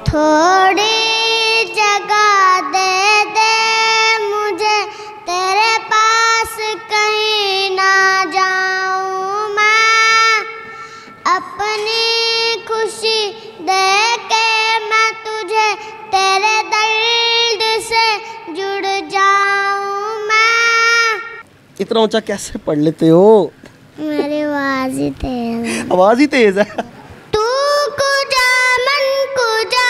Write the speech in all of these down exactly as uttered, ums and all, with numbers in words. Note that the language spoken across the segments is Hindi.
थोड़ी जगह दे दे मुझे, तेरे पास कहीं ना जाऊं मैं, अपनी खुशी दे के मैं तुझे तेरे दर्द से जुड़ जाऊं मैं। इतना ऊंचा कैसे पढ़ लेते हो? मेरी आवाज ही तेज है। आवाज ही तेज है। तू कुजा मन कुजा,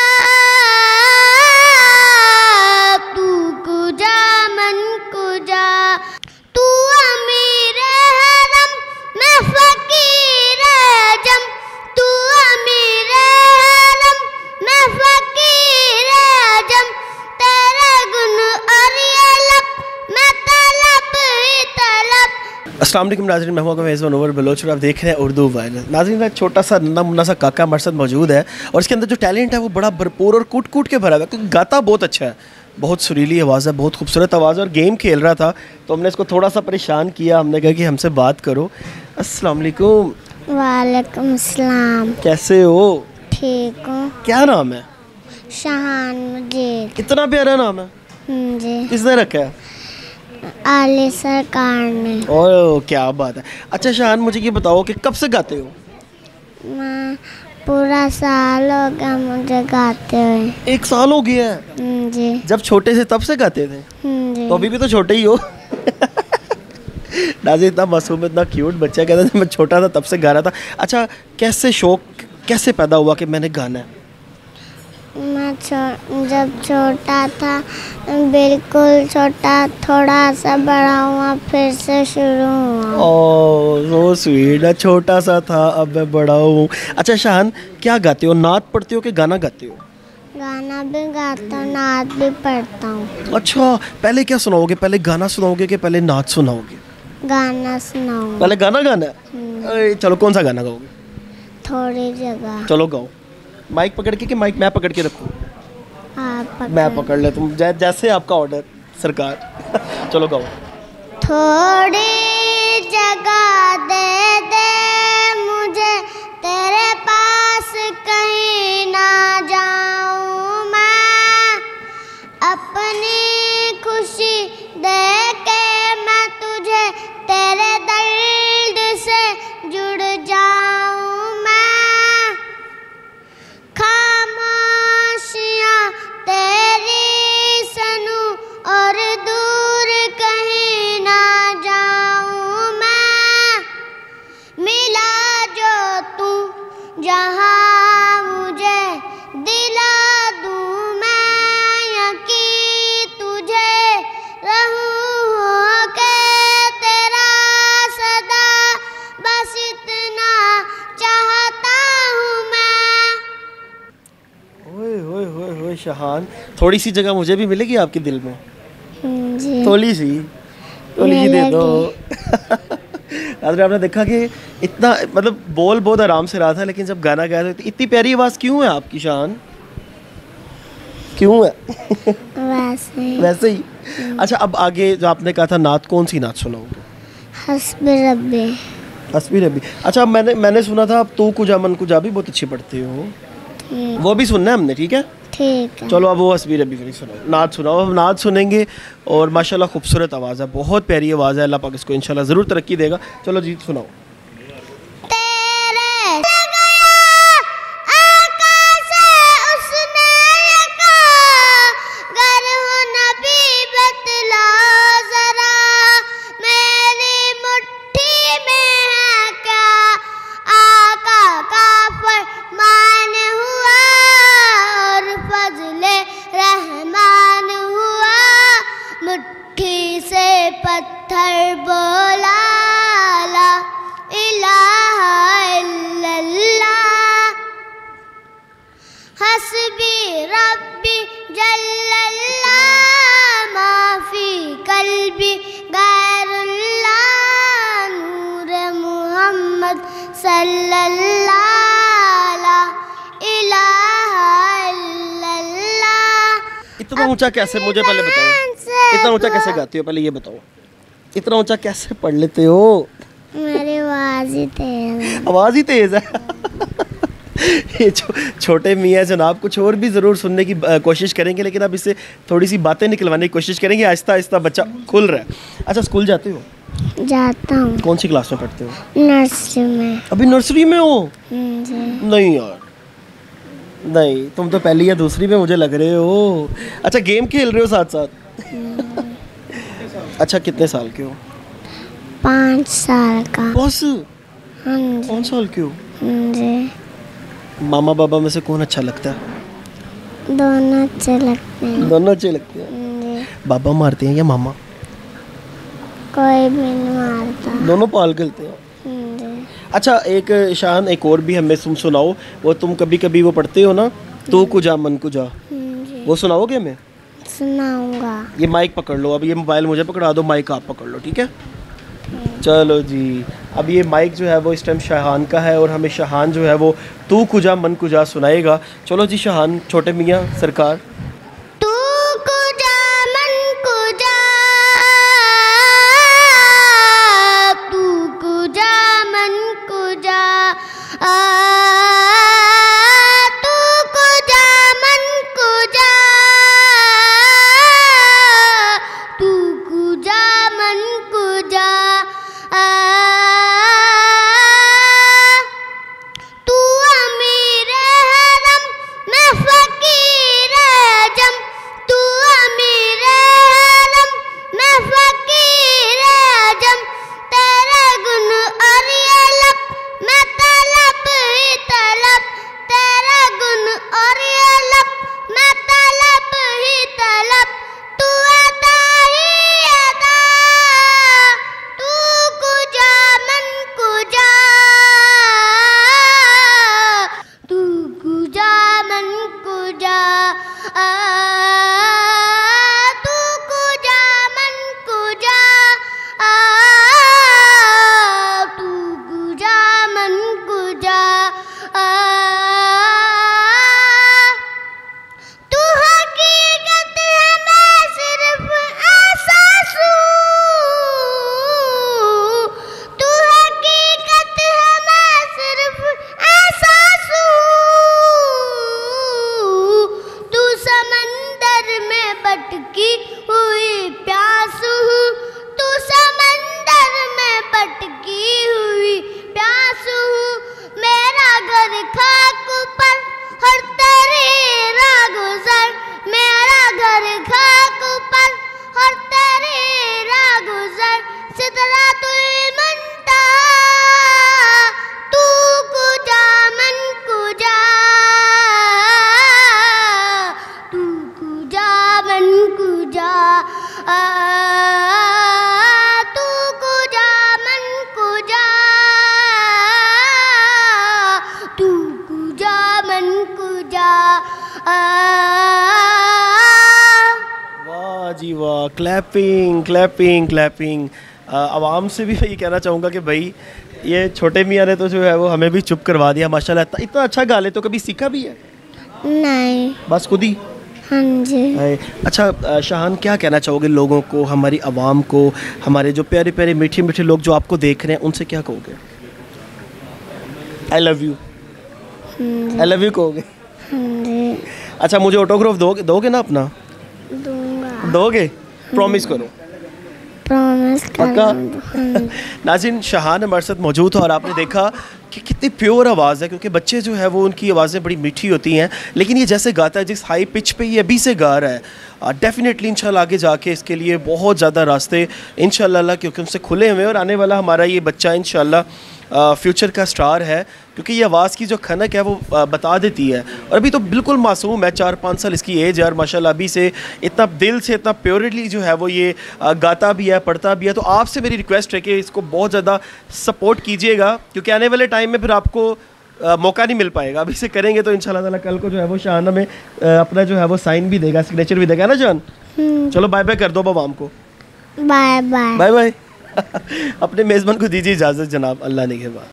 तू कुजा मन कुजा, तू अमीर हरम मैं फकीर जम, तू अमीर हरम मैं फकीर जम, तेरे गुन और ये लब मैं तलब ही तलब। अस्सलाम वालेकुम नाज़रीन, मैं हूं आपका मेज़बान उमर बलोच और आप देख रहे हैं उर्दू वायरल। नाज़रीन, एक छोटा सा नन्हा मुन्ना सा काका हमारे साथ मौजूद है और इसके अंदर जो टैलेंट है वो बड़ा भरपूर और कूट कूट के भरा हुआ है, क्योंकि गाता बहुत अच्छा है, बहुत सुरीली आवाज़ है, बहुत खूबसूरत आवाज़ है। और गेम खेल रहा था तो हमने इसको थोड़ा सा परेशान किया, हमने कहा कि हमसे बात करो। अस्सलाम वालेकुम। वालेकुम अस्सलाम। कैसे हो? ठीक हूँ। क्या नाम है? शहान मुजीद। इतना प्यारा नाम है, जी, किसने रखा है? आली सरकार ने। ओह क्या बात है। अच्छा शहान, मुझे ये बताओ कि कब से गाते हो? मैं पूरा साल हो गया मुझे गाते हुए। एक साल हो गया है? जी। जब छोटे से तब से गाते थे? जी। तो अभी भी तो छोटे ही हो। नाज़रीन, इतना मासूम, इतना क्यूट बच्चा, कहता था मैं छोटा था तब से गा रहा था। अच्छा, कैसे शौक कैसे पैदा हुआ कि मैंने गाना है? मैं छो, जब छोटा था, बिल्कुल छोटा, थोड़ा सा बड़ा हुआ फिर से शुरू हुआ। Oh so sweet. छोटा सा था अब मैं बड़ा हूँ। अच्छा शहान, क्या गाते हो? नात पढ़ते हो कि गाना गाते हो? गाना भी गाता हूँ, नात भी पढ़ता हूँ। अच्छा, पहले क्या सुनाओगे? पहले गाना सुनाओगे कि पहले नात सुनाओगे? गाना सुनाऊँ। पहले गाना गाना है? अरे चलो, कौन सा गाना गाओगे? थोड़ी जगह। चलो गाओ। माइक पकड़ के कि माइक मैं पकड़ के रखूँ? आप पकड़। मैं पकड़ ले, तुम जै, जैसे आपका ऑर्डर सरकार। चलो गाओ। थोड़ी जगह दे दे मुझे, तेरे पास कहीं ना जाऊं मैं, अपनी खुशी दे के मैं तुझे तेरे दर्द से जुड़ जाऊं मैं, खामोशियाँ तेरी सुनूं और दूर कहीं ना जाऊं मैं, मिला जो तू जहाँ मुझे दिला दूं मैं, यकीन तुझे रहूं के तेरा सदा, बस इतना चाहता हूँ मैं। ओए होए होए होए शहान, थोड़ी सी जगह मुझे भी मिलेगी आपके दिल में? जी। थोड़ी सी, थोड़ी सी दे दो। नाज़रीन, आपने देखा कि इतना, मतलब बोल बहुत आराम से रहा था, लेकिन जब गाना गा रहे थे, इतनी प्यारी आवाज़ क्यों है आपकी शहान? क्यों है? वैसे ही। वैसे ही। अच्छा, अब आगे जो आपने कहा था नात, कौन सी नात सुनाओगे? हस्बी रब्बी। हस्बी रब्बी। अच्छा, मैंने मैंने सुना था आप तू कुजा मन कुजा भी बहुत अच्छी पढ़ते हो, ठीक। वो भी सुनना है हमने, ठीक है? ठीक है। चलो अब वो हस्बी रब्बी फिर सुनाओ, नात सुनाओ। अब नात सुनेंगे और माशाल्लाह खूबसूरत आवाज़ है, बहुत प्यारी आवाज़ है, अल्लाह पाक इसको इंशाल्लाह ज़रूर तरक्की देगा। चलो जी सुनाओ। पत्थर बोला ला इलाहा इल्लल्लाह, हस्बी रब्बी जल्लल्लाह, माफी कल्बी गैरुल्लाह, नूर मुहम्मद सल्लल्लाह इलाहा इल्लल्लाह। इतना ऊंचा कैसे, मुझे पहले बताओ, इतना ऊंचा कैसे गाती हो? पहले ये बताओ, इतना ऊंचा कैसे पढ़ लेते हो? मेरी आवाज ही तेज है। आवाज ही तेज है। ये छो, छोटे मियाँ जनाब कुछ और भी ज़रूर सुनने की आ, कोशिश करेंगे, लेकिन अब इससे थोड़ी सी बातें निकलवाने की कोशिश करेंगे। आहिस्ता आहिस्ता बच्चा खुल रहा है। अच्छा, स्कूल जाते हो? जाता हूँ। कौन सी क्लास में पढ़ते हो? नर्सरी में। अभी नर्सरी में हो? जी। नहीं यार, नहीं, तुम तो पहली या दूसरी में मुझे लग रहे हो। अच्छा, गेम खेल रहे हो साथ साथ? अच्छा, कितने साल के हो? पाँच साल का। बस? हाँ जी। पाँच साल के हो? जी। मामा बाबा में से कौन अच्छा लगता है? दोनों अच्छे लगते हैं। दोनों अच्छे लगते हैं। जी। बाबा मारते हैं या मामा? कोई भी नहीं मारता। दोनों पाल खेलते हैं। जी। अच्छा, एक शान एक और भी हमें तुम सुनाओ। वो तुम कभी कभी वो पढ़ते हो ना, तू कुजा मन कुजा, जी। वो सुनाओगे हमें? सुनाऊंगा। ये माइक पकड़ लो, अब ये मोबाइल मुझे पकड़ा दो, माइक आप पकड़ लो, ठीक है? चलो जी, अब ये माइक जो है वो इस टाइम शाहान का है और हमें शाहान जो है वो तू कुजा मन कुजा सुनाएगा। चलो जी शाहान, छोटे मियाँ सरकार। तू कुजा मन कुजा, तू कुजा मन कुजा, आ, तू कुजा मन कुजा, तू कुजा मन कुजा, आ, तू अमीर हरम मैं फकीर जम, तू अमीर हरम मैं फकीर जम, तेरे गुन और ये लब मैं तलब ही तलब, तेरे गुन और ये लब मैं तलब ही तलब, तू अता ही अता, तू कुजा मन कुजा, तू कुजा मन कुजा, आ, तू कुजा मन कुजा, आ, तू कुजा मन कुजा, आ, तू हकीकत है मैं सिर्फ एहसास हूँ, तू हकीकत है मैं सिर्फ एहसास हूँ, तू समंदर में भटकी हुई प्यास हूँ, तू समंदर में भटकी हुई प्यास हूँ, मेरा घर खाक पर हर तेरा गुजर, मेरा घर खाक पर हर तेरा गुजर, सिदरातुल मुंतहा, तू कुजा मन कुजा, तू कुजा मन कुजा, आ, तू कुजा मन कुजा, तू कुजा मन कुजा, आ, वाह जी वाह, क्लैपिंग क्लैपिंग क्लैपिंग। आवाम से भी मैं ये कहना चाहूँगा कि भाई ये छोटे मियाँ ने तो जो है वो हमें भी चुप करवा दिया माशाल्लाह। इतना इतना अच्छा गा ले, तो कभी सीखा भी है? नहीं। बस खुद ही? हाँ जी। है। अच्छा अ, शाहान, क्या कहना चाहोगे लोगों को, हमारी आवाम को, हमारे जो प्यारे प्यारे मीठे मीठे लोग जो आपको देख रहे हैं, उनसे क्या कहोगे? I love you, I love you कहोगे? हाँ जी। अच्छा, मुझे ऑटोग्राफ दोगे दोगे ना अपना? दूंगा। दोगे? प्रॉमिस करो। प्रॉमिस पक्का? कर। नाज़रीन, शाहान हमारे साथ मौजूद था और आपने देखा कि कितनी प्योर आवाज़ है, क्योंकि बच्चे जो है वो उनकी आवाज़ें बड़ी मीठी होती हैं, लेकिन ये जैसे गाता है जिस हाई पिच पे ये अभी से गा रहा है, डेफिनेटली इंशाल्लाह आगे जाके इसके लिए बहुत ज़्यादा रास्ते इंशाल्लाह क्योंकि उनसे खुले हुए हैं, और आने वाला हमारा ये बच्चा इंशाल्लाह फ्यूचर का स्टार है, क्योंकि ये आवाज़ की जो खनक है वो आ, बता देती है। और अभी तो बिल्कुल मासूम है, चार पाँच साल इसकी एज है, और माशाल्लाह अभी से इतना दिल से इतना प्योरली जो है वो ये आ, गाता भी है, पढ़ता भी है। तो आपसे मेरी रिक्वेस्ट है कि इसको बहुत ज़्यादा सपोर्ट कीजिएगा, क्योंकि आने वाले टाइम में फिर आपको आ, मौका नहीं मिल पाएगा। अभी से करेंगे तो इंशाल्लाह ताला कल को जो है वो शान हमें अपना जो है वो साइन भी देगा, सिग्नेचर भी देगा ना जान। चलो बाय बाय कर दो बाबाम को। Bye bye. Bye bye. अपने मेज़बान को दीजिए इजाज़त जनाब, अल्लाह निगहबान।